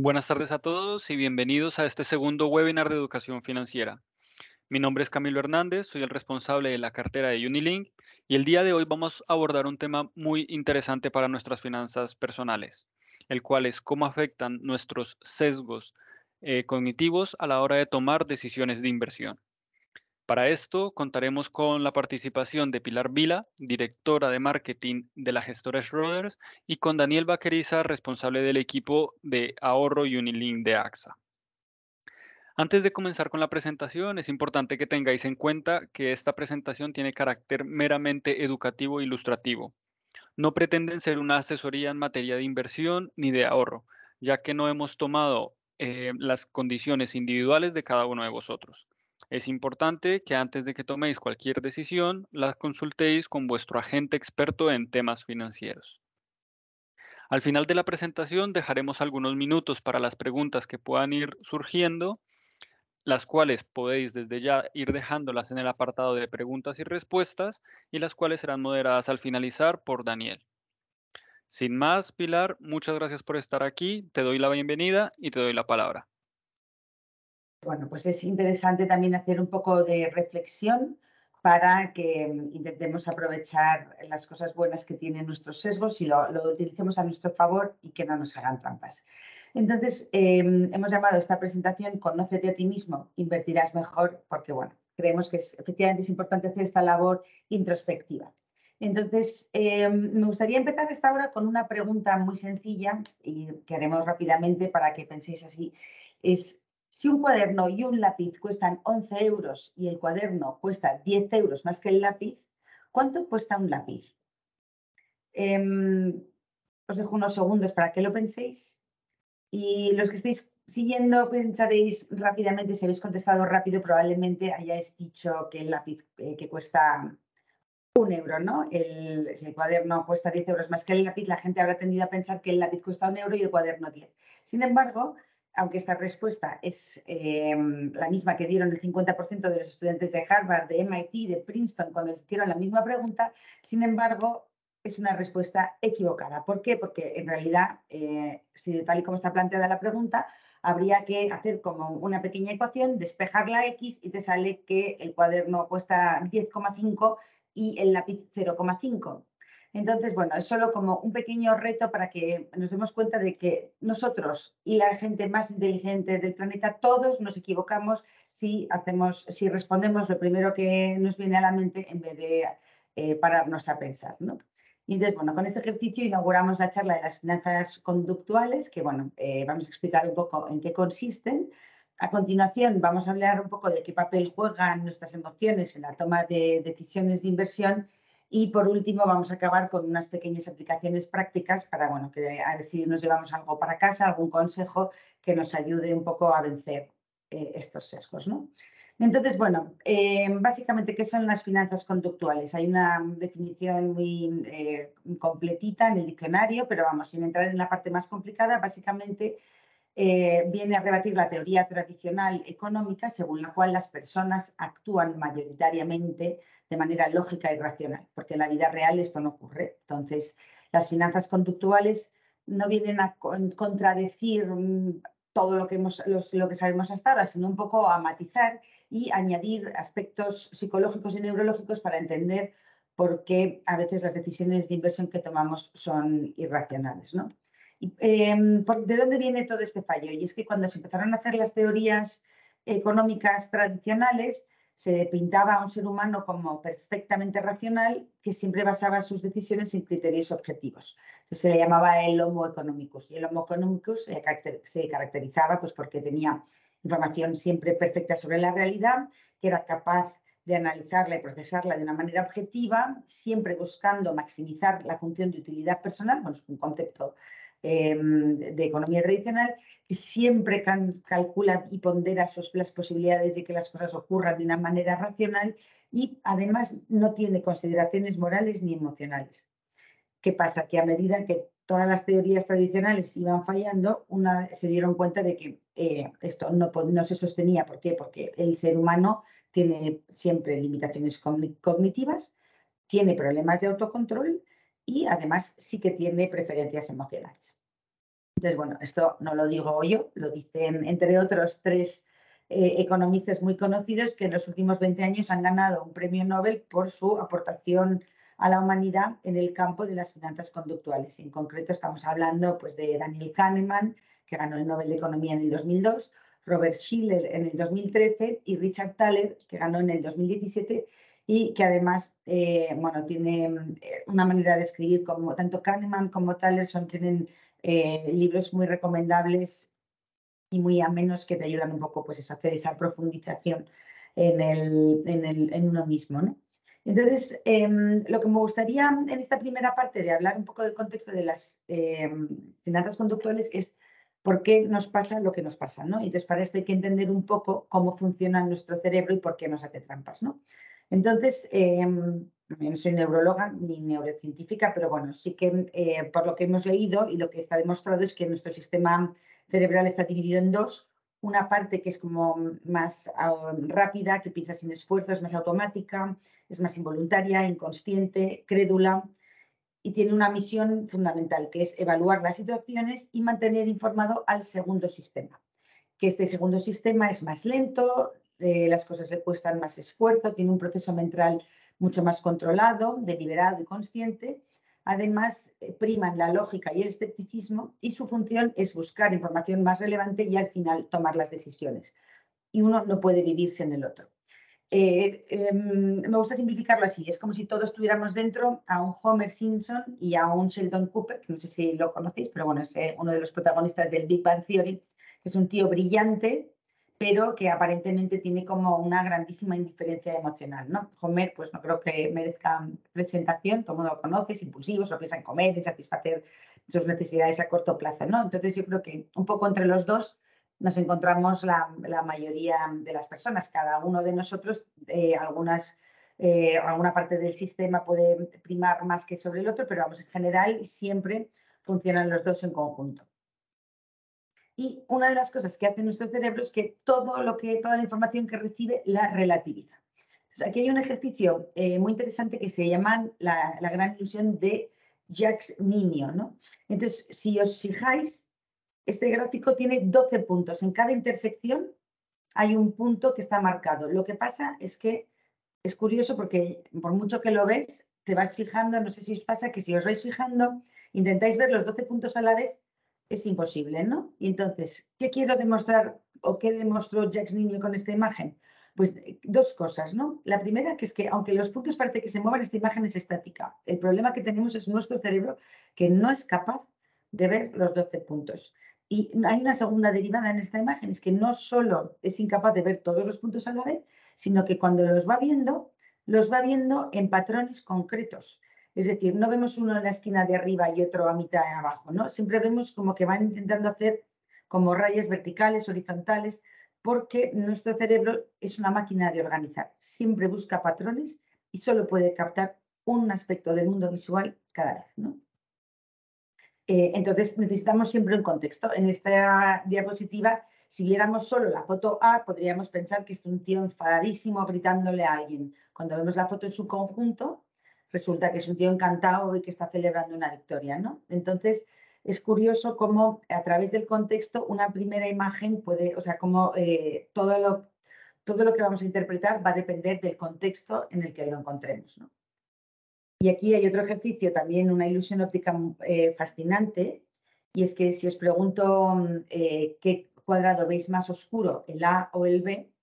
Buenas tardes a todos y bienvenidos a este segundo webinar de educación financiera. Mi nombre es Camilo Hernández, soy el responsable de la cartera de Unilink y el día de hoy vamos a abordar un tema muy interesante para nuestras finanzas personales, el cual es cómo afectan nuestros sesgos cognitivos a la hora de tomar decisiones de inversión. Para esto contaremos con la participación de Pilar Vila, directora de marketing de la gestora Schroders, y con Daniel Vaqueriza, responsable del equipo de ahorro Unilink de AXA. Antes de comenzar con la presentación, es importante que tengáis en cuenta que esta presentación tiene carácter meramente educativo e ilustrativo. No pretenden ser una asesoría en materia de inversión ni de ahorro, ya que no hemos tomado las condiciones individuales de cada uno de vosotros. Es importante que antes de que toméis cualquier decisión, la consultéis con vuestro agente experto en temas financieros. Al final de la presentación dejaremos algunos minutos para las preguntas que puedan ir surgiendo, las cuales podéis desde ya ir dejándolas en el apartado de preguntas y respuestas y las cuales serán moderadas al finalizar por Daniel. Sin más, Pilar, muchas gracias por estar aquí, te doy la bienvenida y te doy la palabra. Bueno, pues es interesante también hacer un poco de reflexión para que intentemos aprovechar las cosas buenas que tienen nuestros sesgos y lo utilicemos a nuestro favor y que no nos hagan trampas. Entonces, hemos llamado esta presentación Conócete a ti mismo, invertirás mejor, porque bueno, creemos que efectivamente es importante hacer esta labor introspectiva. Entonces, me gustaría empezar esta hora con una pregunta muy sencilla y que haremos rápidamente para que penséis así. Si un cuaderno y un lápiz cuestan 11 euros y el cuaderno cuesta 10 euros más que el lápiz, ¿cuánto cuesta un lápiz? Os dejo unos segundos para que lo penséis y los que estéis siguiendo pensaréis rápidamente. Si habéis contestado rápido, probablemente hayáis dicho que el lápiz que cuesta 1 euro, ¿no? Si el cuaderno cuesta 10 euros más que el lápiz, la gente habrá tendido a pensar que el lápiz cuesta 1 euro y el cuaderno 10. Sin embargo, aunque esta respuesta es la misma que dieron el 50% de los estudiantes de Harvard, de MIT, de Princeton, cuando les hicieron la misma pregunta, sin embargo, es una respuesta equivocada. ¿Por qué? Porque en realidad, si tal y como está planteada la pregunta, habría que hacer como una pequeña ecuación, despejar la X y te sale que el cuaderno cuesta 10,5 y el lápiz 0,5. Entonces, bueno, es solo como un pequeño reto para que nos demos cuenta de que nosotros y la gente más inteligente del planeta, todos nos equivocamos si respondemos lo primero que nos viene a la mente en vez de pararnos a pensar, ¿no? Y entonces, bueno, con este ejercicio inauguramos la charla de las finanzas conductuales, que, bueno, vamos a explicar un poco en qué consisten. A continuación, vamos a hablar un poco de qué papel juegan nuestras emociones en la toma de decisiones de inversión. Y por último, vamos a acabar con unas pequeñas aplicaciones prácticas para, bueno, a ver si nos llevamos algo para casa, algún consejo que nos ayude un poco a vencer estos sesgos, ¿no? Entonces, bueno, básicamente, ¿qué son las finanzas conductuales? Hay una definición muy completita en el diccionario, pero vamos, sin entrar en la parte más complicada, básicamente viene a rebatir la teoría tradicional económica según la cual las personas actúan mayoritariamente de manera lógica y racional, porque en la vida real esto no ocurre. Entonces, las finanzas conductuales no vienen a contradecir todo lo que sabemos hasta ahora, sino un poco a matizar y añadir aspectos psicológicos y neurológicos para entender por qué a veces las decisiones de inversión que tomamos son irracionales, ¿no? ¿De dónde viene todo este fallo? Y es que cuando se empezaron a hacer las teorías económicas tradicionales, se pintaba a un ser humano como perfectamente racional que siempre basaba sus decisiones en criterios objetivos. Entonces se le llamaba el Homo economicus. Y el Homo economicus se caracterizaba pues, porque tenía información siempre perfecta sobre la realidad, que era capaz de analizarla y procesarla de una manera objetiva, siempre buscando maximizar la función de utilidad personal, bueno, es un concepto de economía tradicional, que siempre calcula y pondera las posibilidades de que las cosas ocurran de una manera racional y además no tiene consideraciones morales ni emocionales. ¿Qué pasa? Que a medida que todas las teorías tradicionales iban fallando, se dieron cuenta de que esto no se sostenía. ¿Por qué? Porque el ser humano tiene siempre limitaciones cognitivas, tiene problemas de autocontrol y además sí que tiene preferencias emocionales. Entonces, bueno, esto no lo digo yo, lo dicen, entre otros, tres economistas muy conocidos que en los últimos 20 años han ganado un premio Nobel por su aportación a la humanidad en el campo de las finanzas conductuales. En concreto, estamos hablando pues, de Daniel Kahneman, que ganó el Nobel de Economía en el 2002, Robert Shiller en el 2013 y Richard Thaler, que ganó en el 2017 y que además bueno, tiene una manera de escribir como tanto Kahneman como Thaler tienen libros muy recomendables y muy amenos que te ayudan un poco pues, a hacer esa profundización en uno mismo, ¿no? Entonces, lo que me gustaría en esta primera parte de hablar un poco del contexto de las finanzas conductuales es por qué nos pasa lo que nos pasa, ¿no? Entonces, para esto hay que entender un poco cómo funciona nuestro cerebro y por qué nos hace trampas, ¿no? Entonces, yo no soy neuróloga ni neurocientífica, pero bueno, sí que por lo que hemos leído y lo que está demostrado es que nuestro sistema cerebral está dividido en dos. Una parte que es como más rápida, que piensa sin esfuerzo, es más automática, es más involuntaria, inconsciente, crédula y tiene una misión fundamental, que es evaluar las situaciones y mantener informado al segundo sistema. Que este segundo sistema es más lento, las cosas le cuestan más esfuerzo, tiene un proceso mental mucho más controlado, deliberado y consciente. Además, priman la lógica y el escepticismo y su función es buscar información más relevante y al final tomar las decisiones. Y uno no puede vivirse en el otro. Me gusta simplificarlo así, es como si todos tuviéramos dentro a un Homer Simpson y a un Sheldon Cooper, que no sé si lo conocéis, pero bueno, es uno de los protagonistas del Big Bang Theory, que es un tío brillante, pero que aparentemente tiene como una grandísima indiferencia emocional, ¿no? Homer, pues no creo que merezca presentación, todo el mundo lo conoce, es impulsivo, solo piensa en comer, en satisfacer sus necesidades a corto plazo, ¿no? Entonces yo creo que un poco entre los dos nos encontramos la mayoría de las personas. Cada uno de nosotros, alguna parte del sistema puede primar más que sobre el otro, pero vamos, en general siempre funcionan los dos en conjunto. Y una de las cosas que hace nuestro cerebro es que toda la información que recibe la relativiza. Entonces, aquí hay un ejercicio muy interesante que se llama la gran ilusión de Jacques Niño, ¿no? Entonces, si os fijáis, este gráfico tiene 12 puntos. En cada intersección hay un punto que está marcado. Lo que pasa es que es curioso porque por mucho que lo ves, te vas fijando, no sé si os pasa que si os vais fijando, intentáis ver los 12 puntos a la vez, es imposible, ¿no? Y entonces, ¿qué quiero demostrar o qué demostró Jacques Niño con esta imagen? Pues dos cosas, ¿no? La primera, que es que aunque los puntos parece que se muevan, esta imagen es estática. El problema que tenemos es nuestro cerebro que no es capaz de ver los 12 puntos. Y hay una segunda derivada en esta imagen, es que no solo es incapaz de ver todos los puntos a la vez, sino que cuando los va viendo en patrones concretos. Es decir, no vemos uno en la esquina de arriba y otro a mitad de abajo, ¿no? Siempre vemos como que van intentando hacer como rayas verticales, horizontales, porque nuestro cerebro es una máquina de organizar. Siempre busca patrones y solo puede captar un aspecto del mundo visual cada vez, ¿no? Entonces necesitamos siempre un contexto. En esta diapositiva, si viéramos solo la foto A, podríamos pensar que es un tío enfadadísimo gritándole a alguien. Cuando vemos la foto en su conjunto, resulta que es un tío encantado y que está celebrando una victoria, ¿no? Entonces es curioso cómo a través del contexto una primera imagen puede, o sea, cómo todo lo que vamos a interpretar va a depender del contexto en el que lo encontremos, ¿no? Y aquí hay otro ejercicio, también una ilusión óptica fascinante, y es que si os pregunto qué cuadrado veis más oscuro, el A o el B,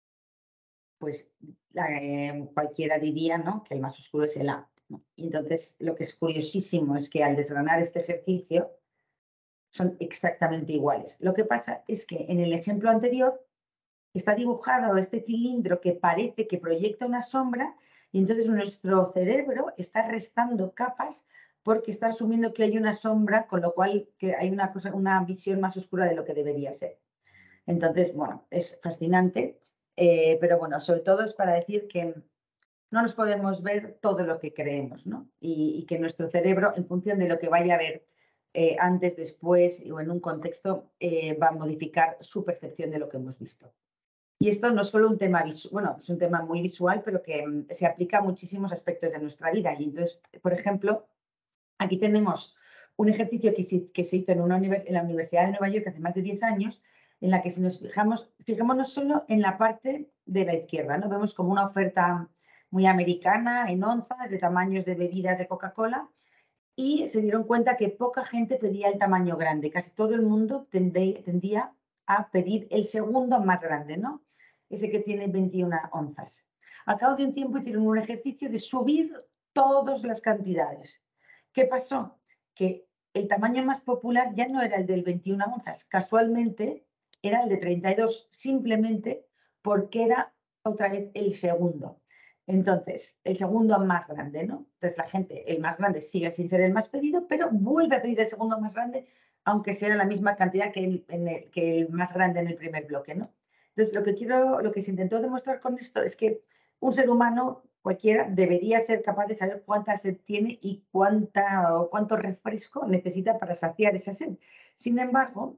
pues cualquiera diría, ¿no?, que el más oscuro es el A, ¿no? Y entonces lo que es curiosísimo es que al desgranar este ejercicio son exactamente iguales. Lo que pasa es que en el ejemplo anterior está dibujado este cilindro que parece que proyecta una sombra y entonces nuestro cerebro está restando capas porque está asumiendo que hay una sombra, con lo cual que hay una visión más oscura de lo que debería ser. Entonces, bueno, es fascinante, pero bueno, sobre todo es para decir que no nos podemos ver todo lo que creemos, ¿no? Y que nuestro cerebro, en función de lo que vaya a ver antes, después o en un contexto, va a modificar su percepción de lo que hemos visto. Y esto no es solo un tema visual, bueno, es un tema muy visual, pero que se aplica a muchísimos aspectos de nuestra vida. Y entonces, por ejemplo, aquí tenemos un ejercicio que se hizo en la Universidad de Nueva York hace más de 10 años, en la que si nos fijémonos solo en la parte de la izquierda, ¿no? Vemos como una oferta muy americana en onzas de tamaños de bebidas de Coca-Cola y se dieron cuenta que poca gente pedía el tamaño grande, casi todo el mundo tendía a pedir el segundo más grande, ¿no? Ese que tiene 21 onzas. Al cabo de un tiempo hicieron un ejercicio de subir todas las cantidades. ¿Qué pasó? Que el tamaño más popular ya no era el del 21 onzas, casualmente era el de 32, simplemente porque era otra vez el segundo. Entonces, el segundo más grande, ¿no? Entonces la gente, el más grande sigue sin ser el más pedido, pero vuelve a pedir el segundo más grande, aunque sea la misma cantidad que el más grande en el primer bloque, ¿no? Entonces, lo que se intentó demostrar con esto es que un ser humano cualquiera debería ser capaz de saber cuánta sed tiene y cuánto refresco necesita para saciar esa sed. Sin embargo,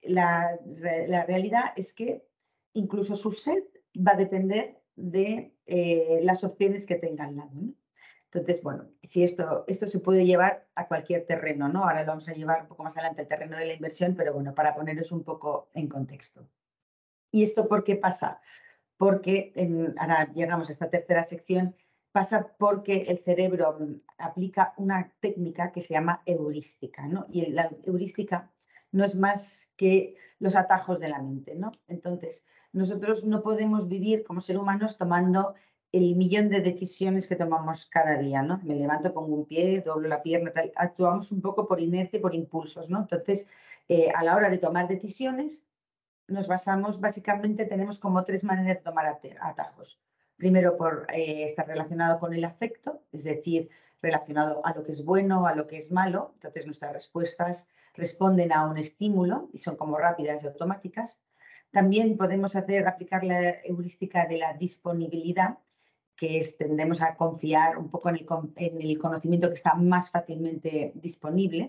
la realidad es que incluso su sed va a depender de las opciones que tenga al lado, ¿no? Entonces, bueno, si esto se puede llevar a cualquier terreno, ¿no? Ahora lo vamos a llevar un poco más adelante al terreno de la inversión, pero bueno, para poneros un poco en contexto. ¿Y esto por qué pasa? Porque, ahora llegamos a esta tercera sección, pasa porque el cerebro aplica una técnica que se llama heurística, ¿no? Y la heurística no es más que los atajos de la mente, ¿no? Entonces, nosotros no podemos vivir como seres humanos tomando el millón de decisiones que tomamos cada día, ¿no? Me levanto, pongo un pie, doblo la pierna, tal. Actuamos un poco por inercia y por impulsos, ¿no? Entonces, a la hora de tomar decisiones, nos basamos, básicamente tenemos como tres maneras de tomar atajos. Primero, estar relacionado con el afecto, es decir, relacionado a lo que es bueno, a lo que es malo. Entonces, nuestras respuestas responden a un estímulo y son como rápidas y automáticas. También podemos aplicar la heurística de la disponibilidad, que tendemos a confiar un poco en el conocimiento que está más fácilmente disponible,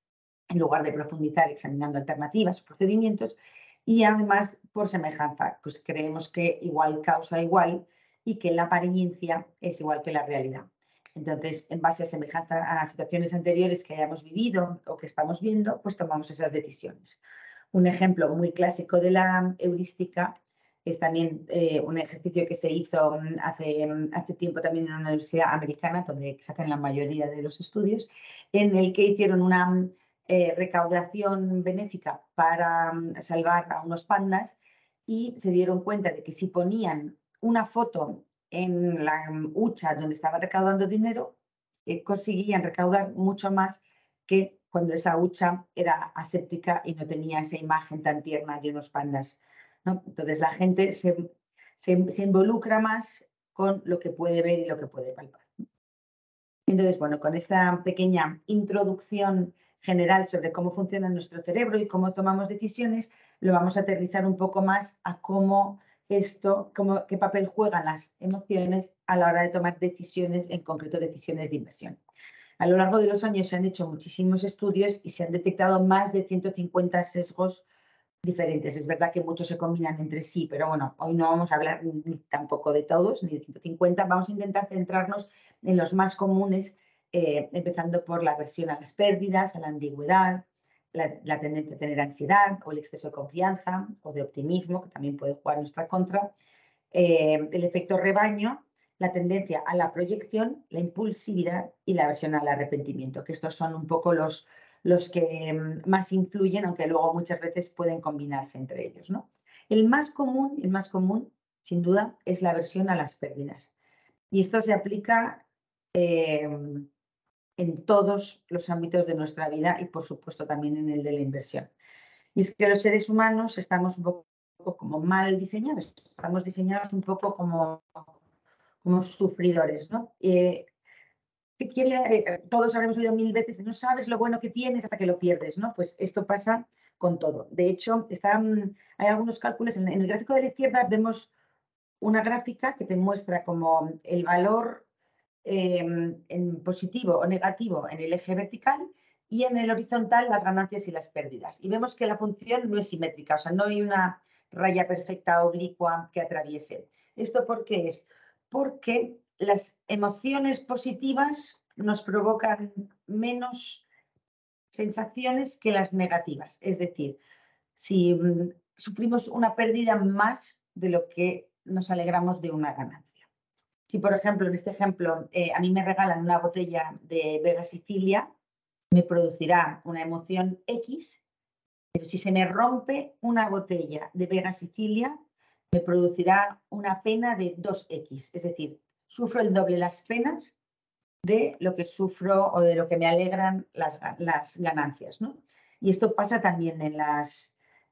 en lugar de profundizar examinando alternativas o procedimientos. Y además, por semejanza, pues creemos que igual causa igual y que la apariencia es igual que la realidad. Entonces, en base a semejanza a situaciones anteriores que hayamos vivido o que estamos viendo, pues tomamos esas decisiones. Un ejemplo muy clásico de la heurística es también un ejercicio que se hizo hace tiempo también en una universidad americana, donde se hacen la mayoría de los estudios, en el que hicieron una recaudación benéfica para salvar a unos pandas y se dieron cuenta de que si ponían una foto en la hucha donde estaban recaudando dinero, conseguían recaudar mucho más que cuando esa hucha era aséptica y no tenía esa imagen tan tierna de unos pandas, ¿no? Entonces la gente se involucra más con lo que puede ver y lo que puede palpar. Entonces, bueno, con esta pequeña introducción general sobre cómo funciona nuestro cerebro y cómo tomamos decisiones, lo vamos a aterrizar un poco más a qué papel juegan las emociones a la hora de tomar decisiones, en concreto decisiones de inversión. A lo largo de los años se han hecho muchísimos estudios y se han detectado más de 150 sesgos diferentes. Es verdad que muchos se combinan entre sí, pero bueno, hoy no vamos a hablar ni tampoco de todos, ni de 150. Vamos a intentar centrarnos en los más comunes, empezando por la aversión a las pérdidas, a la ambigüedad, la tendencia a tener ansiedad o el exceso de confianza o de optimismo, que también puede jugar en nuestra contra, el efecto rebaño, la tendencia a la proyección, la impulsividad y la aversión al arrepentimiento, que estos son un poco los que más influyen, aunque luego muchas veces pueden combinarse entre ellos, ¿no? El más común, sin duda, es la aversión a las pérdidas. Y esto se aplica en todos los ámbitos de nuestra vida y, por supuesto, también en el de la inversión. Y es que los seres humanos estamos un poco como mal diseñados, estamos diseñados un poco como sufridores, ¿no? Todos habremos oído 1000 veces, no sabes lo bueno que tienes hasta que lo pierdes, ¿no? Pues esto pasa con todo. De hecho, hay algunos cálculos, en el gráfico de la izquierda vemos una gráfica que te muestra como el valor en positivo o negativo en el eje vertical y en el horizontal las ganancias y las pérdidas. Y vemos que la función no es simétrica, o sea, no hay una raya perfecta oblicua que atraviese. ¿Esto por qué es? Porque las emociones positivas nos provocan menos sensaciones que las negativas. Es decir, si sufrimos una pérdida más de lo que nos alegramos de una ganancia. Si, por ejemplo, en este ejemplo, a mí me regalan una botella de Vega Sicilia, me producirá una emoción X, pero si se me rompe una botella de Vega Sicilia, me producirá una pena de 2X. Es decir, sufro el doble las penas de lo que sufro o de lo que me alegran las ganancias, ¿no? Y esto pasa también en las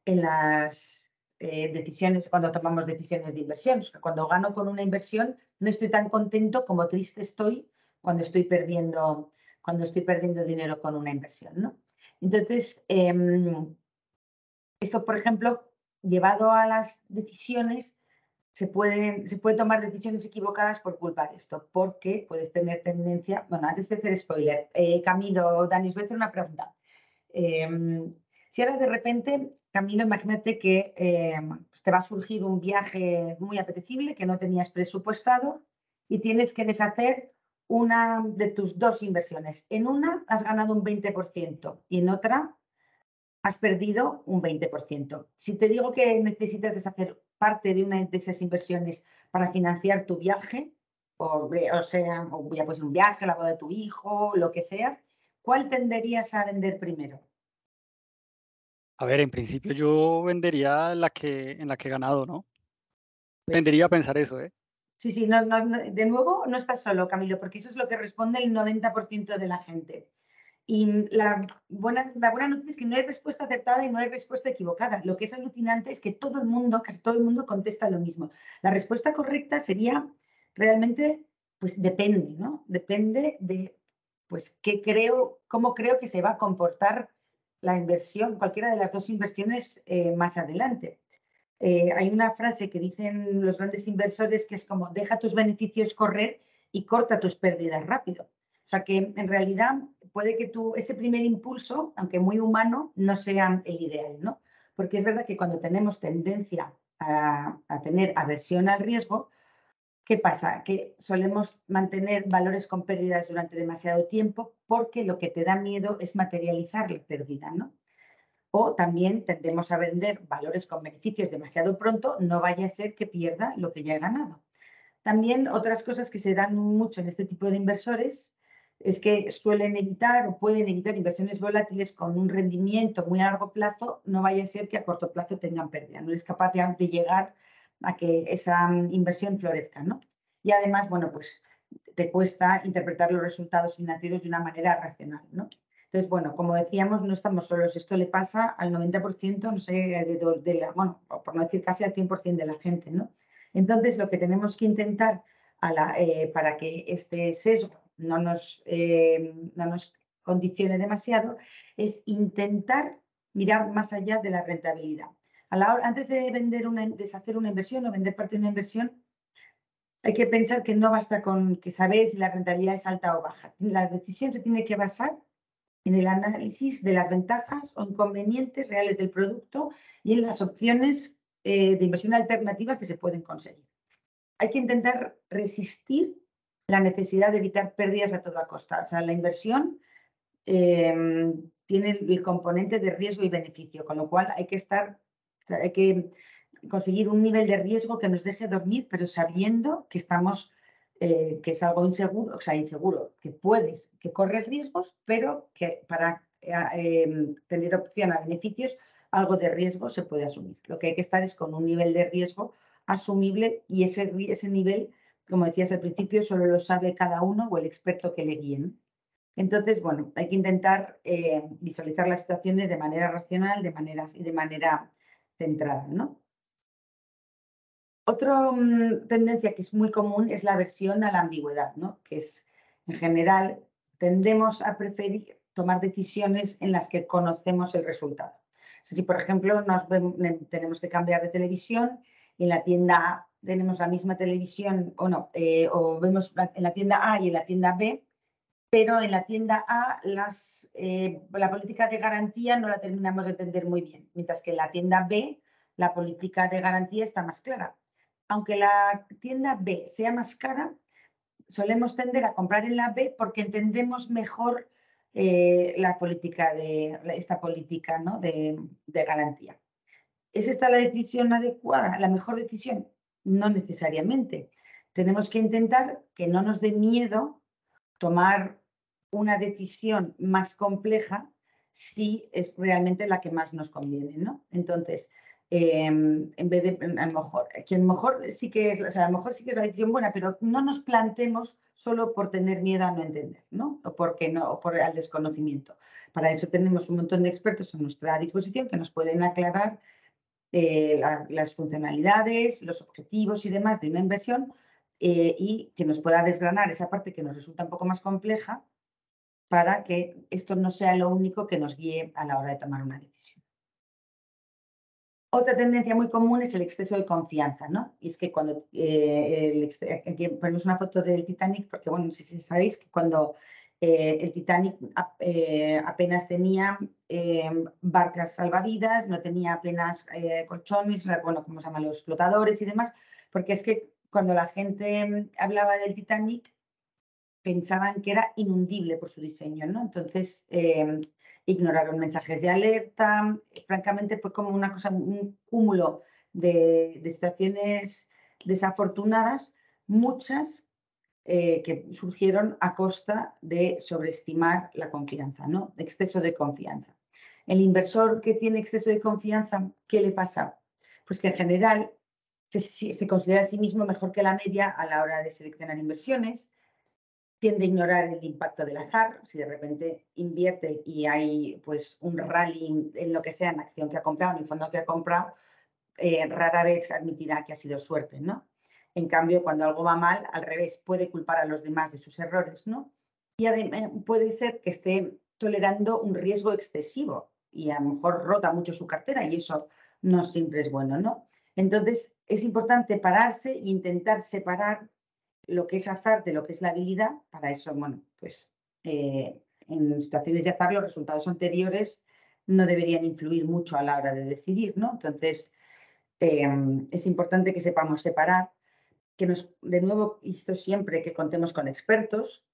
decisiones, cuando tomamos decisiones de inversión. O sea, cuando gano con una inversión, no estoy tan contento como triste estoy cuando estoy perdiendo dinero con una inversión, ¿no? Entonces, esto, por ejemplo, llevado a las decisiones, se puede tomar decisiones equivocadas por culpa de esto, porque puedes tener tendencia. Bueno, antes de hacer spoiler, Camilo, Dani, os voy a hacer una pregunta. Si ahora de repente, Camilo, imagínate que pues te va a surgir un viaje muy apetecible que no tenías presupuestado y tienes que deshacer una de tus dos inversiones. En una has ganado un 20% y en otra has perdido un 20%. Si te digo que necesitas deshacer parte de una de esas inversiones para financiar tu viaje, o sea, o ya pues un viaje, la boda de tu hijo, lo que sea, ¿cuál tenderías a vender primero? A ver, en principio yo vendería en la que he ganado, ¿no? Tendería a Pues pensar eso, ¿eh? sí, sí, de nuevo no estás solo, Camilo, porque eso es lo que responde el 90% de la gente. Y la buena noticia es que no hay respuesta acertada y no hay respuesta equivocada. Lo que es alucinante es que todo el mundo, casi todo el mundo, contesta lo mismo. La respuesta correcta sería realmente, pues depende, ¿no? Depende de, pues, cómo creo que se va a comportar la inversión, cualquiera de las dos inversiones más adelante. Hay una frase que dicen los grandes inversores que es como, deja tus beneficios correr y corta tus pérdidas rápido. O sea que en realidad puede que ese primer impulso, aunque muy humano, no sea el ideal, ¿no? Porque es verdad que cuando tenemos tendencia a tener aversión al riesgo, ¿qué pasa? Que solemos mantener valores con pérdidas durante demasiado tiempo porque lo que te da miedo es materializar la pérdida, ¿no? O también tendemos a vender valores con beneficios demasiado pronto, no vaya a ser que pierda lo que ya he ganado. También otras cosas que se dan mucho en este tipo de inversores es que suelen evitar o pueden evitar inversiones volátiles con un rendimiento muy a largo plazo, no vaya a ser que a corto plazo tengan pérdida, no es capaz de llegar a que esa inversión florezca, ¿no? Y además, bueno, pues te cuesta interpretar los resultados financieros de una manera racional, ¿no? Entonces, bueno, como decíamos, no estamos solos. Esto le pasa al 90%, no sé, bueno, por no decir casi al 100% de la gente, ¿no? Entonces, lo que tenemos que intentar para que este sesgo no nos condicione demasiado es intentar mirar más allá de la rentabilidad. Antes de deshacer una inversión o vender parte de una inversión, hay que pensar que no basta con que saber si la rentabilidad es alta o baja. La decisión se tiene que basar en el análisis de las ventajas o inconvenientes reales del producto y en las opciones de inversión alternativa que se pueden conseguir. Hay que intentar resistir la necesidad de evitar pérdidas a toda costa. O sea, la inversión tiene el componente de riesgo y beneficio, con lo cual hay que conseguir un nivel de riesgo que nos deje dormir, pero sabiendo que que es algo inseguro, o sea, inseguro, que corres riesgos, pero que para tener opción a beneficios, algo de riesgo se puede asumir. Lo que hay que estar es con un nivel de riesgo asumible y ese nivel, como decías al principio, solo lo sabe cada uno o el experto que le guíe, ¿no? Entonces, bueno, hay que intentar visualizar las situaciones de manera racional, de manera centrada, ¿no? Otra tendencia que es muy común es la aversión a la ambigüedad, ¿no? Que es, en general, tendemos a preferir tomar decisiones en las que conocemos el resultado. O sea, si, por ejemplo, tenemos que cambiar de televisión y en la tienda A tenemos la misma televisión o no, o vemos en la tienda A y en la tienda B, pero en la tienda A la política de garantía no la terminamos de entender muy bien, mientras que en la tienda B la política de garantía está más clara. Aunque la tienda B sea más cara, solemos tender a comprar en la B porque entendemos mejor esta política, ¿no? de garantía. ¿Es esta la decisión adecuada, la mejor decisión? No necesariamente. Tenemos que intentar que no nos dé miedo tomar una decisión más compleja si es realmente la que más nos conviene, ¿no? Entonces, en vez de, a lo mejor sí que es, o sea, a lo mejor sí que es la decisión buena, pero no nos plantemos solo por tener miedo a no entender, ¿no? O por el desconocimiento. Para eso tenemos un montón de expertos a nuestra disposición que nos pueden aclarar las funcionalidades, los objetivos y demás de una inversión y que nos pueda desgranar esa parte que nos resulta un poco más compleja para que esto no sea lo único que nos guíe a la hora de tomar una decisión. Otra tendencia muy común es el exceso de confianza, ¿no? Y es que cuando, aquí ponemos una foto del Titanic, porque bueno, no sé si sabéis que cuando el Titanic apenas tenía barcas salvavidas, no tenía apenas colchones, bueno, ¿cómo se llaman? Los flotadores y demás, porque es que cuando la gente hablaba del Titanic, pensaban que era inundible por su diseño, ¿no? Entonces, ignoraron mensajes de alerta. Francamente, fue como una cosa, un cúmulo de situaciones desafortunadas, muchas que surgieron a costa de sobreestimar la confianza, ¿no? Exceso de confianza. El inversor que tiene exceso de confianza, ¿qué le pasa? Pues que en general se considera a sí mismo mejor que la media a la hora de seleccionar inversiones, tiende a ignorar el impacto del azar. Si de repente invierte y hay pues un rally en lo que sea, en la acción que ha comprado, en el fondo que ha comprado, rara vez admitirá que ha sido suerte, ¿no? En cambio, cuando algo va mal, al revés, puede culpar a los demás de sus errores, ¿no? Y puede ser que esté tolerando un riesgo excesivo y a lo mejor rota mucho su cartera y eso no siempre es bueno, ¿no? Entonces, es importante pararse e intentar separar lo que es azar de lo que es la habilidad. Para eso, bueno, pues en situaciones de azar los resultados anteriores no deberían influir mucho a la hora de decidir, ¿no? Entonces, es importante que sepamos separar, de nuevo, esto siempre que contemos con expertos,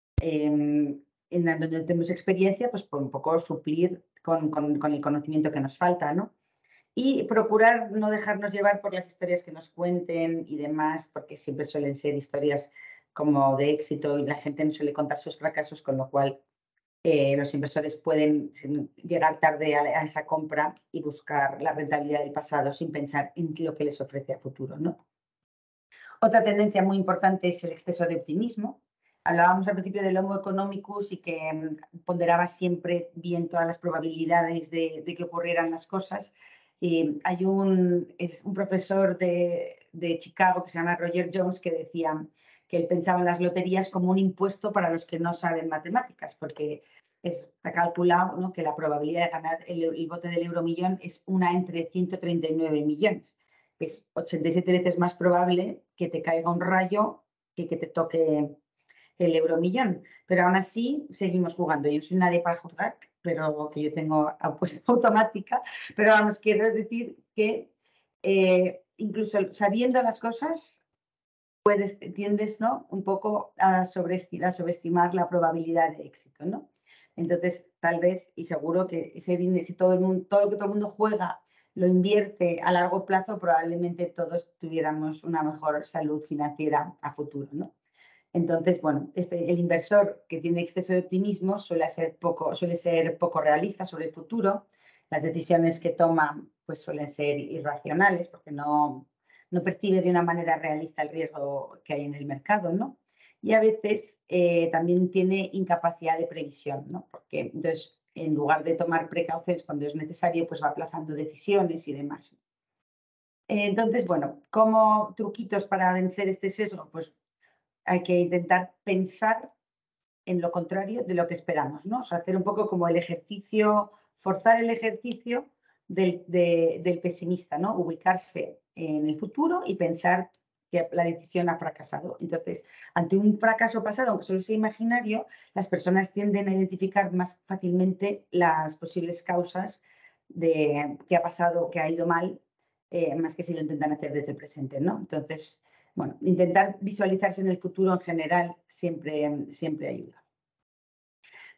en donde tenemos experiencia, pues por un poco suplir con el conocimiento que nos falta, ¿no? Y procurar no dejarnos llevar por las historias que nos cuenten y demás, porque siempre suelen ser historias como de éxito y la gente no suele contar sus fracasos, con lo cual los inversores pueden llegar tarde a esa compra y buscar la rentabilidad del pasado sin pensar en lo que les ofrece a futuro, ¿no? Otra tendencia muy importante es el exceso de optimismo. Hablábamos al principio del Homo economicus y que ponderaba siempre bien todas las probabilidades de que ocurrieran las cosas. Hay un profesor de Chicago que se llama Roger Jones que decía que él pensaba en las loterías como un impuesto para los que no saben matemáticas, porque está calculado, ¿no?, que la probabilidad de ganar el bote del euromillón es una entre 139 millones. Es 87 veces más probable que te caiga un rayo que te toque el euromillón. Pero aún así seguimos jugando. Yo no soy nadie para juzgar, pero que yo tengo apuesta automática. Pero vamos, quiero decir que incluso sabiendo las cosas, tiendes, ¿no?, un poco a sobreestimar la probabilidad de éxito, ¿no? Entonces, tal vez, y seguro que si todo lo que todo el mundo juega lo invierte a largo plazo, probablemente todos tuviéramos una mejor salud financiera a futuro, ¿no? Entonces, bueno, el inversor que tiene exceso de optimismo suele ser poco realista sobre el futuro. Las decisiones que toma pues suelen ser irracionales porque no percibe de una manera realista el riesgo que hay en el mercado, ¿no? Y a veces también tiene incapacidad de previsión, ¿no? Porque entonces, en lugar de tomar precauciones cuando es necesario, pues va aplazando decisiones y demás. Entonces, bueno, ¿cómo truquitos para vencer este sesgo? Pues hay que intentar pensar en lo contrario de lo que esperamos, ¿no? O sea, hacer un poco como el ejercicio, forzar el ejercicio del pesimista, ¿no? Ubicarse en el futuro y pensar que la decisión ha fracasado. Entonces, ante un fracaso pasado, aunque solo sea imaginario, las personas tienden a identificar más fácilmente las posibles causas de qué ha pasado, qué ha ido mal, más que si lo intentan hacer desde el presente, ¿no? Entonces, bueno, intentar visualizarse en el futuro en general siempre ayuda.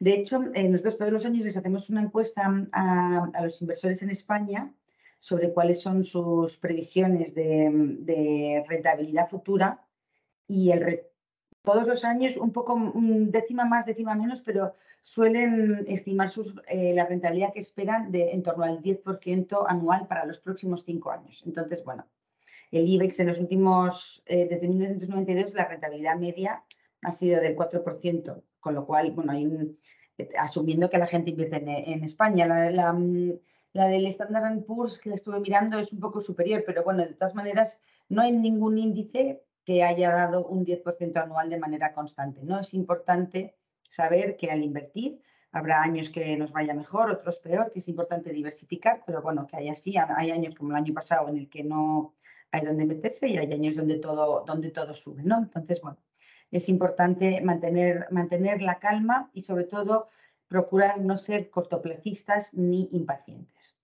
De hecho, nosotros todos los años les hacemos una encuesta a los inversores en España sobre cuáles son sus previsiones de rentabilidad futura y todos los años, un poco décima más, décima menos, pero suelen estimar la rentabilidad que esperan en torno al 10% anual para los próximos 5 años. Entonces, bueno, el IBEX en los últimos, desde 1992, la rentabilidad media ha sido del 4%, con lo cual, bueno, asumiendo que la gente invierte en España, la del Standard & Poor's que estuve mirando es un poco superior, pero bueno, de todas maneras, no hay ningún índice que haya dado un 10% anual de manera constante, ¿no? Es importante saber que al invertir habrá años que nos vaya mejor, otros peor, que es importante diversificar, pero bueno, que hay así, hay años como el año pasado en el que no hay donde meterse y hay años donde todo sube, ¿no? Entonces, bueno, es importante mantener la calma y sobre todo procurar no ser cortoplacistas ni impacientes.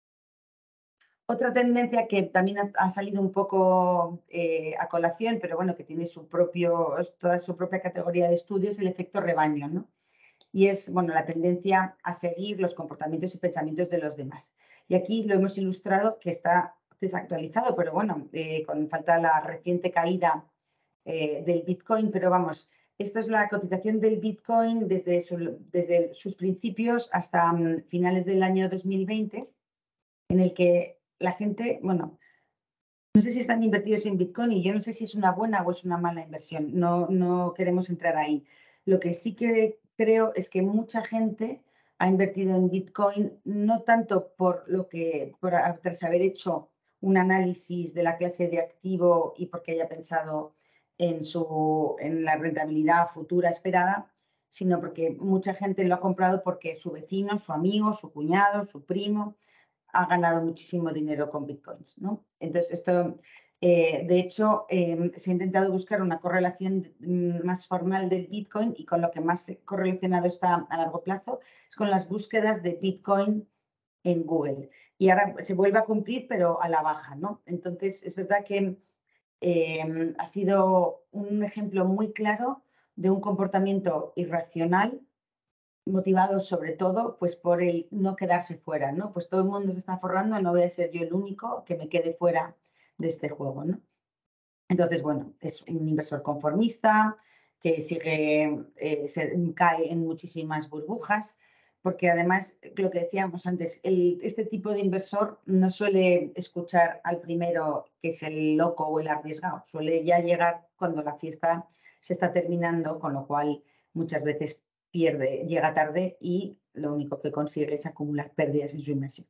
Otra tendencia que también ha salido un poco a colación, pero bueno, que tiene toda su propia categoría de estudio, es el efecto rebaño, ¿no? Y es, bueno, la tendencia a seguir los comportamientos y pensamientos de los demás. Y aquí lo hemos ilustrado, que está desactualizado, pero bueno, con falta la reciente caída del Bitcoin, pero vamos, esto es la cotización del Bitcoin desde sus principios hasta finales del año 2020, en el que la gente, bueno, no sé si están invertidos en Bitcoin y yo no sé si es una buena o es una mala inversión. No queremos entrar ahí. Lo que sí que creo es que mucha gente ha invertido en Bitcoin no tanto tras haber hecho un análisis de la clase de activo y porque haya pensado en la rentabilidad futura esperada, sino porque mucha gente lo ha comprado porque su vecino, su amigo, su cuñado, su primo ha ganado muchísimo dinero con bitcoins, ¿no? Entonces, esto, de hecho, se ha intentado buscar una correlación más formal del bitcoin y con lo que más correlacionado está a largo plazo es con las búsquedas de bitcoin en Google. Y ahora se vuelve a cumplir, pero a la baja, ¿no? Entonces, es verdad que ha sido un ejemplo muy claro de un comportamiento irracional motivados sobre todo pues por el no quedarse fuera, ¿no? Pues todo el mundo se está forrando, no voy a ser yo el único que me quede fuera de este juego, ¿no? Entonces, bueno, es un inversor conformista que cae en muchísimas burbujas, porque además, lo que decíamos antes, este tipo de inversor no suele escuchar al primero que es el loco o el arriesgado, suele ya llegar cuando la fiesta se está terminando, con lo cual muchas veces llega tarde y lo único que consigue es acumular pérdidas en su inversión.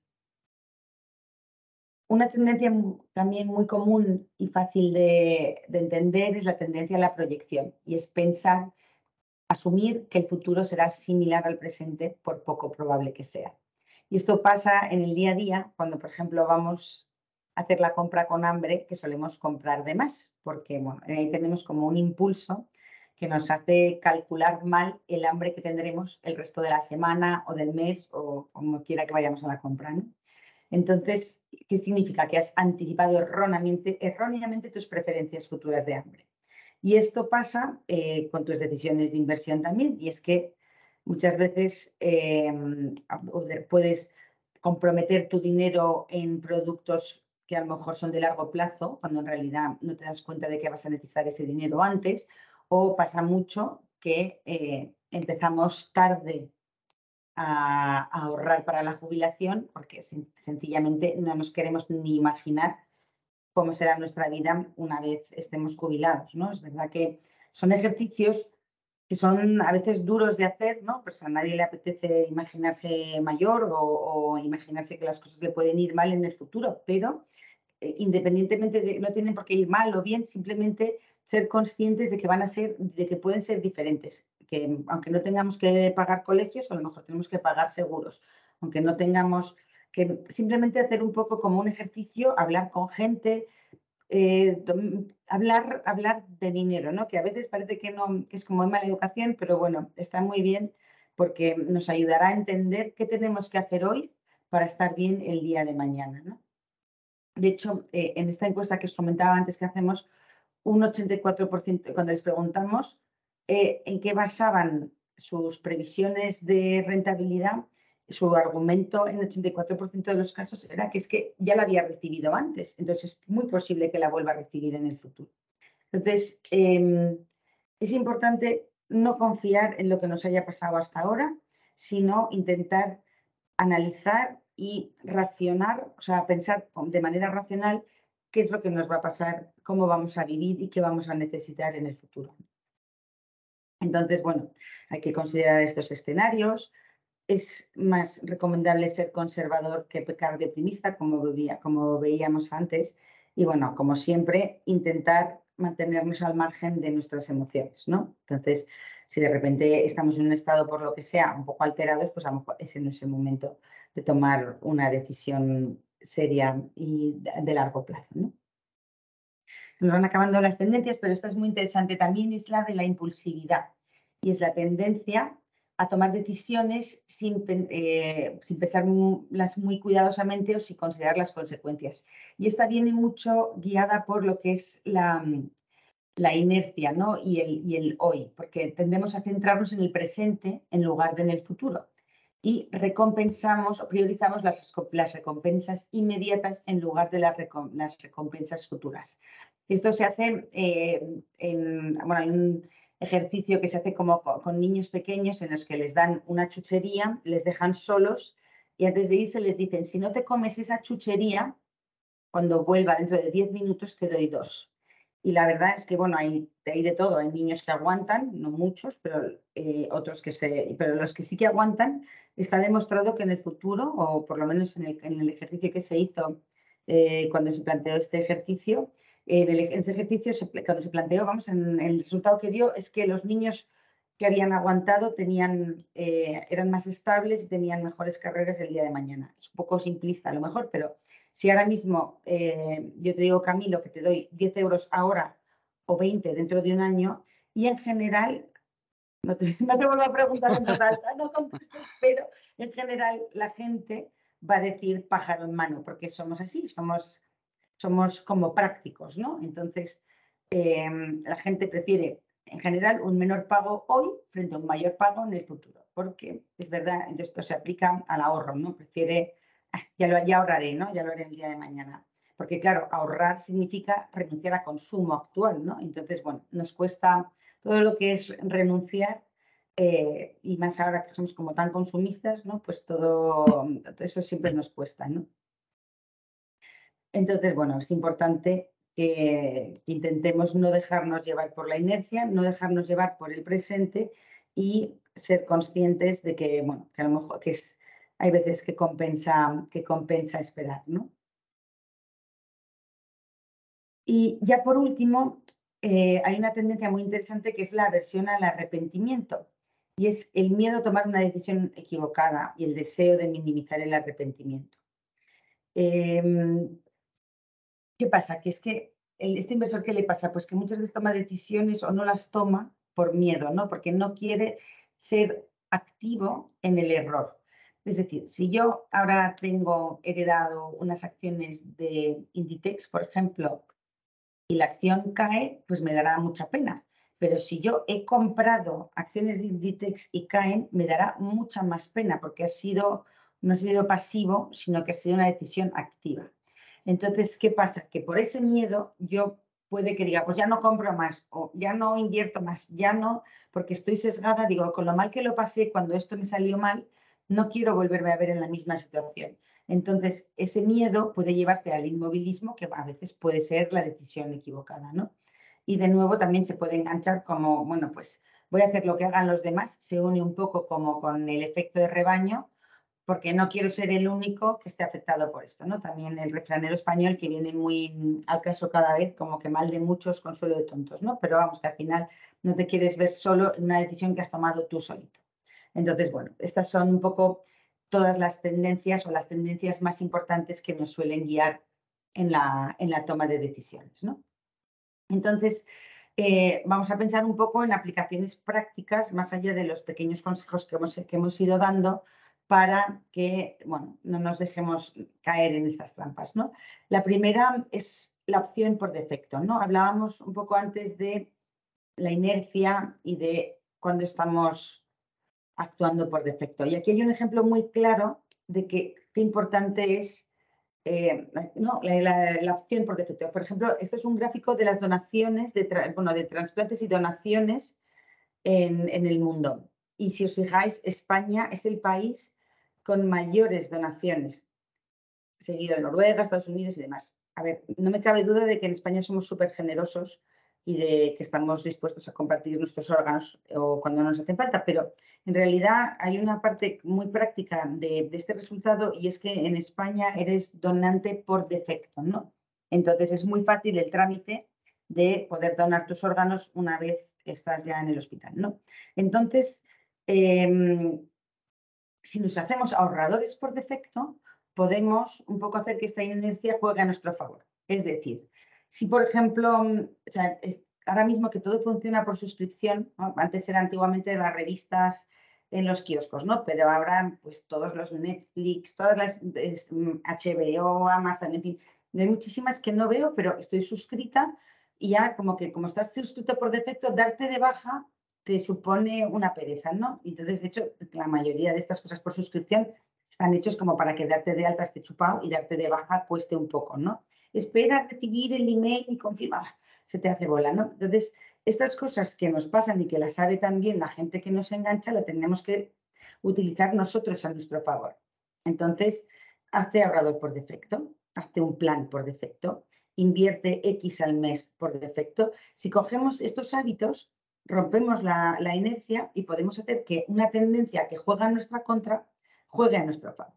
Una tendencia también muy común y fácil de entender es la tendencia a la proyección y es asumir que el futuro será similar al presente por poco probable que sea. Y esto pasa en el día a día cuando, por ejemplo, vamos a hacer la compra con hambre, que solemos comprar de más, porque bueno, ahí tenemos como un impulso que nos hace calcular mal el hambre que tendremos el resto de la semana o del mes o como quiera que vayamos a la compra, ¿no? Entonces, ¿qué significa? Que has anticipado erróneamente tus preferencias futuras de hambre. Y esto pasa con tus decisiones de inversión también, y es que muchas veces puedes comprometer tu dinero en productos que a lo mejor son de largo plazo, cuando en realidad no te das cuenta de que vas a necesitar ese dinero antes, o pasa mucho que empezamos tarde a ahorrar para la jubilación porque sencillamente no nos queremos ni imaginar cómo será nuestra vida una vez estemos jubilados, ¿no? Es verdad que son ejercicios que son a veces duros de hacer, ¿no? Pues a nadie le apetece imaginarse mayor o imaginarse que las cosas le pueden ir mal en el futuro, pero independientemente no tienen por qué ir mal o bien, simplemente ser conscientes de que pueden ser diferentes, que aunque no tengamos que pagar colegios, a lo mejor tenemos que pagar seguros, aunque no tengamos que simplemente hacer un poco como un ejercicio, hablar con gente, hablar de dinero, ¿no? Que a veces parece que no, que es como de mala educación, pero bueno, está muy bien porque nos ayudará a entender qué tenemos que hacer hoy para estar bien el día de mañana, ¿no? De hecho, en esta encuesta que os comentaba antes que hacemos, un 84%, cuando les preguntamos en qué basaban sus previsiones de rentabilidad, su argumento en 84% de los casos era que es que ya la había recibido antes, entonces es muy posible que la vuelva a recibir en el futuro. Entonces, es importante no confiar en lo que nos haya pasado hasta ahora, sino intentar analizar y racionar, o sea, pensar de manera racional qué es lo que nos va a pasar, cómo vamos a vivir y qué vamos a necesitar en el futuro. Entonces, bueno, hay que considerar estos escenarios. Es más recomendable ser conservador que pecar de optimista, como veíamos antes. Y bueno, como siempre, intentar mantenernos al margen de nuestras emociones, ¿no? Entonces, si de repente estamos en un estado, por lo que sea, un poco alterados, pues a lo mejor ese no es el momento de tomar una decisión seria y de largo plazo, ¿no? Nos van acabando las tendencias, pero esta es muy interesante también, es la de la impulsividad. Y es la tendencia a tomar decisiones sin pensarlas muy cuidadosamente o sin considerar las consecuencias. Y esta viene mucho guiada por lo que es la inercia, ¿no? y el hoy, porque tendemos a centrarnos en el presente en lugar de en el futuro. Y recompensamos o priorizamos las recompensas inmediatas en lugar de las recompensas futuras. Esto se hace hay un ejercicio que se hace como con niños pequeños en los que les dan una chuchería, les dejan solos y antes de irse les dicen, si no te comes esa chuchería, cuando vuelva dentro de 10 minutos te doy 2. Y la verdad es que, bueno, hay de todo. Hay niños que aguantan, no muchos, pero pero los que sí que aguantan, está demostrado que en el futuro, o por lo menos en el ejercicio que se hizo cuando se planteó este ejercicio, ese ejercicio cuando se planteó, vamos, el resultado que dio es que los niños que habían aguantado eran más estables y tenían mejores carreras el día de mañana. Es un poco simplista a lo mejor, pero si ahora mismo yo te digo, Camilo, que te doy 10 euros ahora o 20 dentro de un año, y en general, no te vuelvo a preguntar en voz alta, no contestes, pero en general la gente va a decir pájaro en mano, porque somos así, somos como prácticos, ¿no? Entonces, la gente prefiere en general un menor pago hoy frente a un mayor pago en el futuro, porque es verdad, esto se aplica al ahorro, ¿no? Prefiere ya ahorraré, ¿no? Ya lo haré el día de mañana. Porque, claro, ahorrar significa renunciar a consumo actual, ¿no? Entonces, bueno, nos cuesta todo lo que es renunciar y más ahora que somos como tan consumistas, ¿no? Pues todo eso siempre nos cuesta, ¿no? Entonces, bueno, es importante que intentemos no dejarnos llevar por la inercia, no dejarnos llevar por el presente y ser conscientes de que, bueno, que a lo mejor hay veces que compensa esperar, ¿no? Y ya por último, hay una tendencia muy interesante que es la aversión al arrepentimiento y es el miedo a tomar una decisión equivocada y el deseo de minimizar el arrepentimiento. ¿Qué pasa? Que es que este inversor, ¿qué le pasa? Pues que muchas veces toma decisiones o no las toma por miedo, ¿no? Porque no quiere ser activo en el error. Es decir, si yo ahora tengo heredado unas acciones de Inditex, por ejemplo, y la acción cae, pues me dará mucha pena. Pero si yo he comprado acciones de Inditex y caen, me dará mucha más pena porque no ha sido pasivo, sino que ha sido una decisión activa. Entonces, ¿qué pasa? Que por ese miedo yo puede que diga, pues ya no compro más o ya no invierto más, ya no, porque estoy sesgada, digo, con lo mal que lo pasé cuando esto me salió mal, no quiero volverme a ver en la misma situación. Entonces, ese miedo puede llevarte al inmovilismo, que a veces puede ser la decisión equivocada, ¿no? Y de nuevo también se puede enganchar como, bueno, pues voy a hacer lo que hagan los demás, se une un poco como con el efecto de rebaño, porque no quiero ser el único que esté afectado por esto, ¿no? También el refranero español que viene muy al caso cada vez, como que mal de muchos, consuelo de tontos, ¿no? Pero vamos, que al final no te quieres ver solo en una decisión que has tomado tú solito. Entonces, bueno, estas son un poco todas las tendencias o las tendencias más importantes que nos suelen guiar en la toma de decisiones, ¿no? Entonces, vamos a pensar un poco en aplicaciones prácticas más allá de los pequeños consejos que hemos ido dando para que, bueno, no nos dejemos caer en estas trampas, ¿no? La primera es la opción por defecto, ¿no? Hablábamos un poco antes de la inercia y de cuando estamos actuando por defecto. Y aquí hay un ejemplo muy claro de qué importante es la opción por defecto. Por ejemplo, este es un gráfico de las donaciones, de trasplantes y donaciones en el mundo. Y si os fijáis, España es el país con mayores donaciones, seguido de Noruega, Estados Unidos y demás. A ver, no me cabe duda de que en España somos súper generosos y de que estamos dispuestos a compartir nuestros órganos o cuando nos hacen falta, pero en realidad hay una parte muy práctica de este resultado y es que en España eres donante por defecto, ¿no? Entonces es muy fácil el trámite de poder donar tus órganos una vez estás ya en el hospital, ¿no? Entonces, si nos hacemos ahorradores por defecto, podemos un poco hacer que esta inercia juegue a nuestro favor. Es decir, si por ejemplo, ahora mismo que todo funciona por suscripción, ¿no? Antes era antiguamente las revistas en los kioscos, ¿no? Pero ahora pues todos los Netflix, todas las HBO, Amazon, en fin, hay muchísimas que no veo, pero estoy suscrita y ya como estás suscrito por defecto, darte de baja te supone una pereza, ¿no? Entonces, de hecho, la mayoría de estas cosas por suscripción están hechos como para que darte de alta esté chupado y darte de baja cueste un poco, ¿no? Espera a recibir el email y confirma, se te hace bola, ¿no? Entonces, estas cosas que nos pasan y que las sabe también la gente que nos engancha, la tenemos que utilizar nosotros a nuestro favor. Entonces, hazte ahorrador por defecto, hazte un plan por defecto, invierte X al mes por defecto. Si cogemos estos hábitos, rompemos la inercia y podemos hacer que una tendencia que juega en nuestra contra juegue a nuestro favor.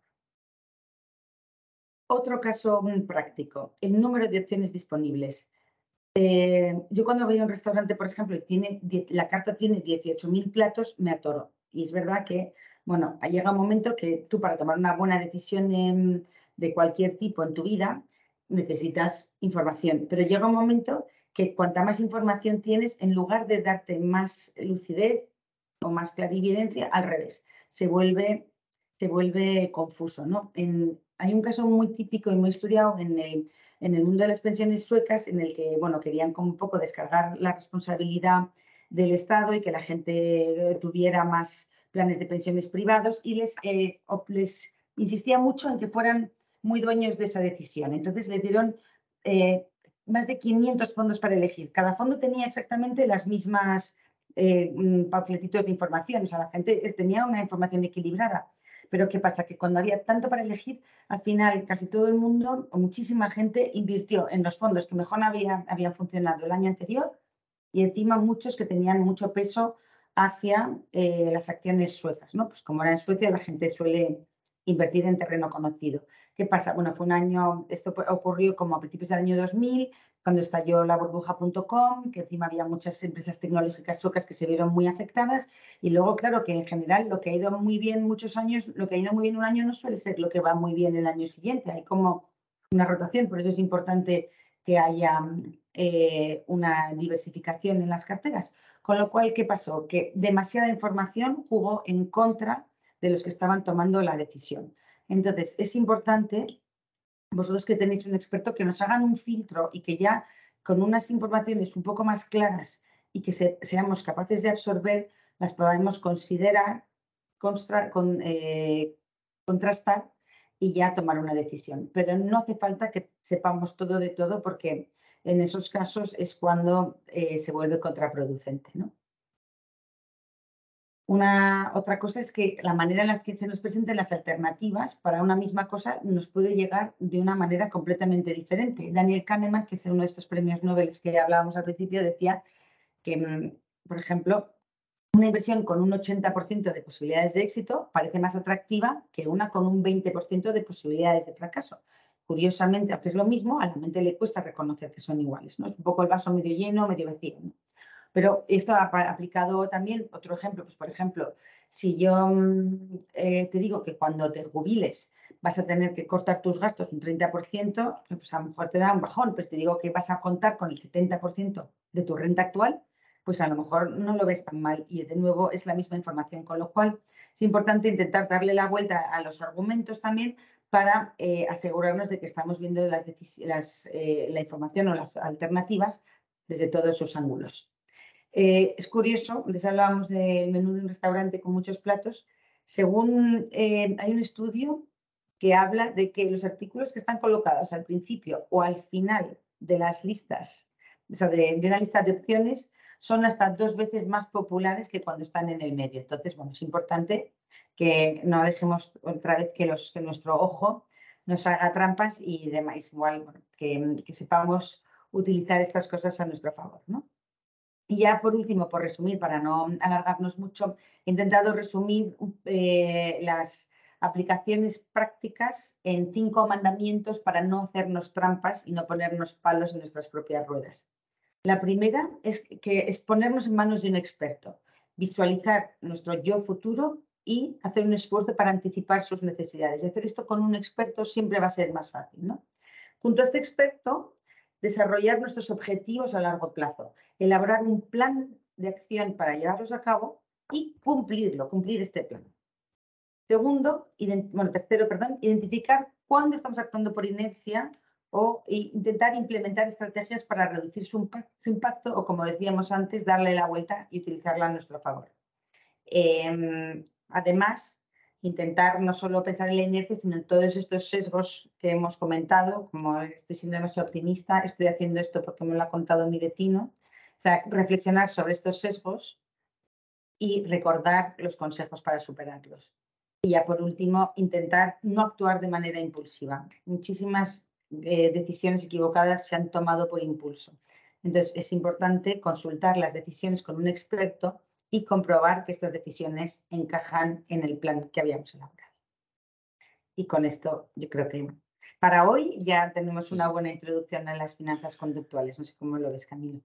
Otro caso práctico, el número de opciones disponibles. Yo cuando voy a un restaurante, por ejemplo, y la carta tiene 18.000 platos, me atoro. Y es verdad que, bueno, llega un momento que tú para tomar una buena decisión de cualquier tipo en tu vida necesitas información. Pero llega un momento que cuanta más información tienes, en lugar de darte más lucidez o más clarividencia, al revés, se vuelve confuso, ¿no? Hay un caso muy típico y muy estudiado en el mundo de las pensiones suecas, en el que, bueno, querían como un poco descargar la responsabilidad del Estado y que la gente tuviera más planes de pensiones privados y les insistía mucho en que fueran muy dueños de esa decisión. Entonces les dieron más de 500 fondos para elegir. Cada fondo tenía exactamente las mismas panfletitos de información, o sea, la gente tenía una información equilibrada. Pero ¿qué pasa? Que cuando había tanto para elegir, al final casi todo el mundo o muchísima gente invirtió en los fondos que mejor habían funcionado el año anterior y encima muchos que tenían mucho peso hacia las acciones suecas, ¿no? Pues como era en Suecia, la gente suele invertir en terreno conocido. ¿Qué pasa? Bueno, fue un año, esto ocurrió como a principios del año 2000, cuando estalló la burbuja.com, que encima había muchas empresas tecnológicas suecas que se vieron muy afectadas. Y luego, claro, que en general lo que ha ido muy bien muchos años, lo que ha ido muy bien un año no suele ser lo que va muy bien el año siguiente. Hay como una rotación, por eso es importante que haya una diversificación en las carteras. Con lo cual, ¿qué pasó? Que demasiada información jugó en contra de los que estaban tomando la decisión. Entonces, es importante, vosotros que tenéis un experto, que nos hagan un filtro y que ya con unas informaciones un poco más claras y que seamos capaces de absorber, las podamos considerar, contrastar y ya tomar una decisión. Pero no hace falta que sepamos todo de todo porque en esos casos es cuando se vuelve contraproducente, ¿no? Otra cosa es que la manera en la que se nos presenten las alternativas para una misma cosa nos puede llegar de una manera completamente diferente. Daniel Kahneman, que es uno de estos premios Nobel que hablábamos al principio, decía que, por ejemplo, una inversión con un 80% de posibilidades de éxito parece más atractiva que una con un 20% de posibilidades de fracaso. Curiosamente, aunque es lo mismo, a la mente le cuesta reconocer que son iguales, ¿no? Es un poco el vaso medio lleno, medio vacío, ¿no? Pero esto ha aplicado también, otro ejemplo, pues por ejemplo, si yo te digo que cuando te jubiles vas a tener que cortar tus gastos un 30%, pues a lo mejor te da un bajón, pero te digo que vas a contar con el 70% de tu renta actual, pues a lo mejor no lo ves tan mal y de nuevo es la misma información, con lo cual es importante intentar darle la vuelta a los argumentos también para asegurarnos de que estamos viendo la información o las alternativas desde todos esos ángulos. Es curioso, antes hablábamos del menú de un restaurante con muchos platos. Según hay un estudio que habla de que los artículos que están colocados al principio o al final de las listas, o sea, de una lista de opciones, son hasta 2 veces más populares que cuando están en el medio. Entonces, bueno, es importante que no dejemos otra vez que nuestro ojo nos haga trampas y demás, igual, bueno, que sepamos utilizar estas cosas a nuestro favor, ¿no? Y ya por último, por resumir, para no alargarnos mucho, he intentado resumir las aplicaciones prácticas en 5 mandamientos para no hacernos trampas y no ponernos palos en nuestras propias ruedas. La primera es ponernos en manos de un experto, visualizar nuestro yo futuro y hacer un esfuerzo para anticipar sus necesidades. Y hacer esto con un experto siempre va a ser más fácil, ¿no? Junto a este experto, desarrollar nuestros objetivos a largo plazo, elaborar un plan de acción para llevarlos a cabo y cumplir este plan. Tercero, identificar cuándo estamos actuando por inercia o intentar implementar estrategias para reducir su impacto o, como decíamos antes, darle la vuelta y utilizarla a nuestro favor. Además, intentar no solo pensar en la inercia, sino en todos estos sesgos que hemos comentado, como estoy siendo demasiado optimista, estoy haciendo esto porque me lo ha contado mi vecino. O sea, reflexionar sobre estos sesgos y recordar los consejos para superarlos. Y ya por último, intentar no actuar de manera impulsiva. Muchísimas decisiones equivocadas se han tomado por impulso. Entonces, es importante consultar las decisiones con un experto y comprobar que estas decisiones encajan en el plan que habíamos elaborado. Y con esto yo creo que para hoy ya tenemos una buena introducción a las finanzas conductuales. No sé cómo lo ves, Camilo.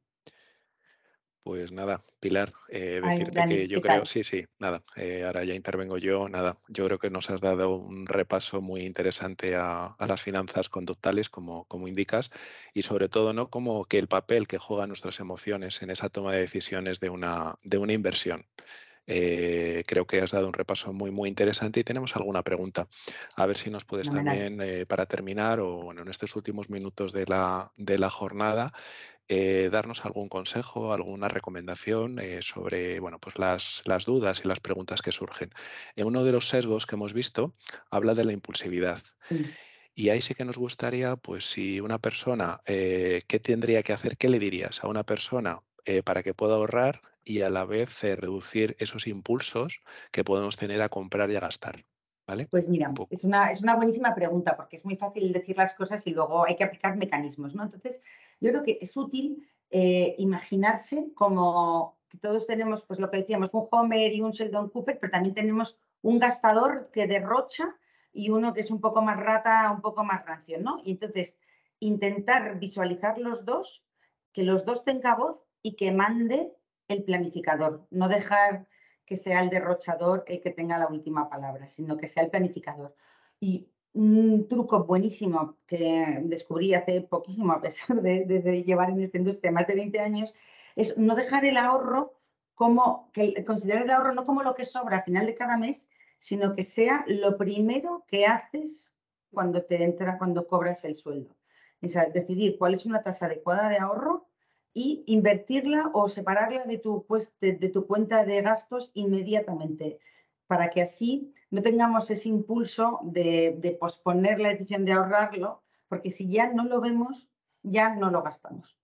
Pues nada, Pilar, Ay, decirte que Dani, yo ¿qué creo, tal? sí, nada, ahora ya intervengo yo, nada, yo creo que nos has dado un repaso muy interesante a las finanzas conductuales, como indicas, y sobre todo, ¿no? Como que el papel que juegan nuestras emociones en esa toma de decisiones de una inversión. Creo que has dado un repaso muy interesante y tenemos alguna pregunta. A ver si nos puedes Fenomenal. también, para terminar, o bueno, en estos últimos minutos de la jornada, darnos algún consejo, alguna recomendación sobre bueno, pues las dudas y las preguntas que surgen. Uno de los sesgos que hemos visto habla de la impulsividad. Sí. Y ahí sí que nos gustaría, pues si una persona, ¿qué tendría que hacer? ¿Qué le dirías a una persona para que pueda ahorrar y a la vez reducir esos impulsos que podemos tener a comprar y a gastar? ¿Vale? Pues mira, Un poco. es una buenísima pregunta porque es muy fácil decir las cosas y luego hay que aplicar mecanismos, ¿no? Entonces, yo creo que es útil imaginarse como que todos tenemos, pues lo que decíamos, un Homer y un Sheldon Cooper, pero también tenemos un gastador que derrocha y uno que es un poco más rata, un poco más rancio, ¿no? Y entonces, intentar visualizar los dos, que los dos tengan voz y que mande el planificador, no dejar que sea el derrochador el que tenga la última palabra, sino que sea el planificador. Y un truco buenísimo que descubrí hace poquísimo, a pesar de llevar en esta industria más de 20 años, es no dejar el ahorro considerar el ahorro no como lo que sobra a final de cada mes, sino que sea lo primero que haces cuando cobras el sueldo. Es decidir cuál es una tasa adecuada de ahorro y invertirla o separarla de tu cuenta de gastos inmediatamente, para que así no tengamos ese impulso de posponer la decisión de ahorrarlo, porque si ya no lo vemos, ya no lo gastamos.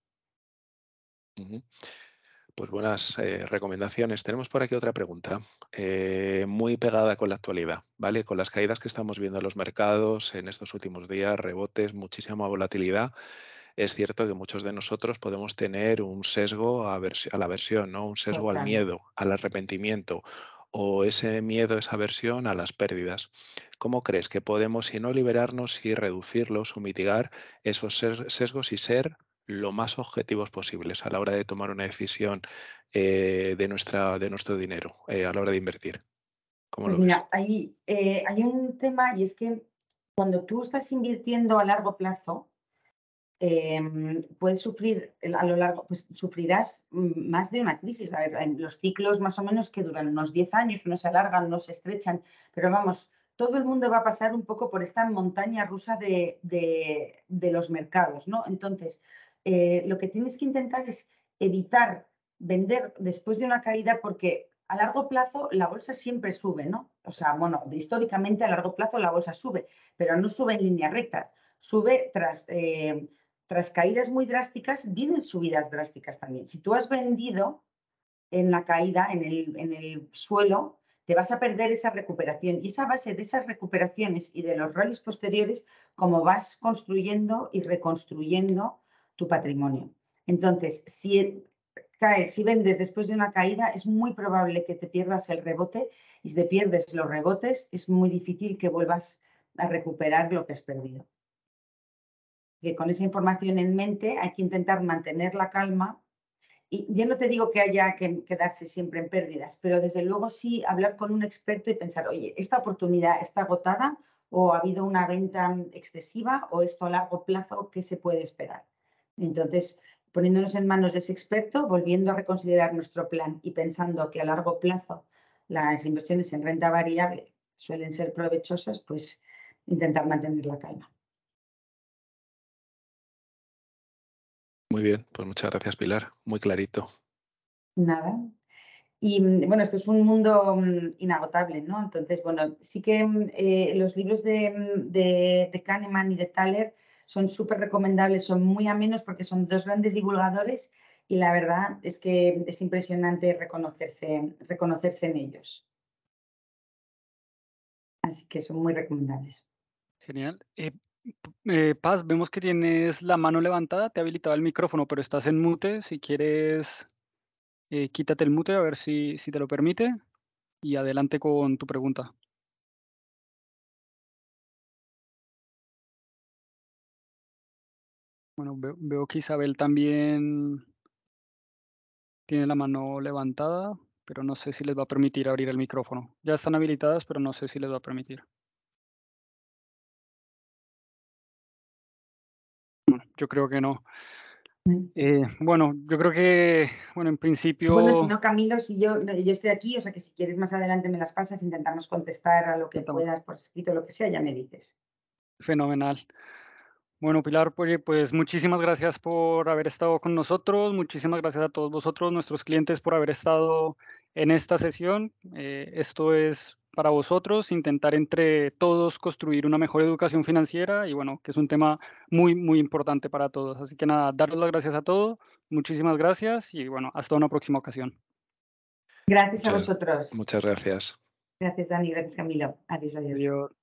Ujú. Pues buenas recomendaciones. Tenemos por aquí otra pregunta, muy pegada con la actualidad, ¿vale? Con las caídas que estamos viendo en los mercados en estos últimos días, rebotes, muchísima volatilidad. Es cierto que muchos de nosotros podemos tener un sesgo a la aversión, ¿no? Un sesgo al Total. miedo, al arrepentimiento o ese miedo, esa aversión a las pérdidas. ¿Cómo crees que podemos, si no liberarnos y reducirlos o mitigar esos sesgos y ser lo más objetivos posibles a la hora de tomar una decisión de nuestro dinero, a la hora de invertir? ¿Cómo Pues lo ves? mira, hay un tema y es que cuando tú estás invirtiendo a largo plazo, puedes sufrir a lo largo, pues sufrirás más de una crisis. A ver, en los ciclos más o menos que duran unos 10 años, unos se alargan, unos se estrechan, pero vamos, todo el mundo va a pasar un poco por esta montaña rusa de los mercados, ¿no? Entonces, lo que tienes que intentar es evitar vender después de una caída porque a largo plazo la bolsa siempre sube, ¿no? O sea, bueno, históricamente a largo plazo la bolsa sube, pero no sube en línea recta. Sube tras caídas muy drásticas, vienen subidas drásticas también. Si tú has vendido en la caída, en el suelo, te vas a perder esa recuperación. Y esa base de esas recuperaciones y de los rallies posteriores, como vas construyendo y reconstruyendo tu patrimonio. Entonces, si vendes después de una caída, es muy probable que te pierdas el rebote, y si te pierdes los rebotes, es muy difícil que vuelvas a recuperar lo que has perdido. Que con esa información en mente hay que intentar mantener la calma. Y yo no te digo que haya que quedarse siempre en pérdidas, pero desde luego sí hablar con un experto y pensar, oye, ¿esta oportunidad está agotada o ha habido una venta excesiva o esto a largo plazo, qué se puede esperar? Entonces, poniéndonos en manos de ese experto, volviendo a reconsiderar nuestro plan y pensando que a largo plazo las inversiones en renta variable suelen ser provechosas, pues intentar mantener la calma. Muy bien, pues muchas gracias, Pilar. Muy clarito. Nada. Y bueno, esto es un mundo inagotable, ¿no? Entonces, bueno, sí que los libros de Kahneman y de Thaler son súper recomendables, son muy amenos porque son dos grandes divulgadores y la verdad es que es impresionante reconocerse en ellos. Así que son muy recomendables. Genial. Paz, vemos que tienes la mano levantada, te ha habilitado el micrófono, pero estás en mute. Si quieres, quítate el mute a ver si te lo permite y adelante con tu pregunta. Bueno, veo que Isabel también tiene la mano levantada, pero no sé si les va a permitir abrir el micrófono. Ya están habilitadas, pero no sé si les va a permitir. Bueno, yo creo que no. Bueno, yo creo que, bueno, en principio... Bueno, si no, Camilo, si yo estoy aquí, o sea que si quieres más adelante me las pasas, intentamos contestar a lo que puedas por escrito, lo que sea, ya me dices. Fenomenal. Bueno, Pilar, pues muchísimas gracias por haber estado con nosotros. Muchísimas gracias a todos vosotros, nuestros clientes, por haber estado en esta sesión. Esto es para vosotros, intentar entre todos construir una mejor educación financiera y bueno, que es un tema muy, muy importante para todos. Así que nada, daros las gracias a todos. Muchísimas gracias y bueno, hasta una próxima ocasión. Gracias a vosotros. Muchas gracias. Gracias, Dani. Gracias, Camilo. Adiós, adiós. Adiós.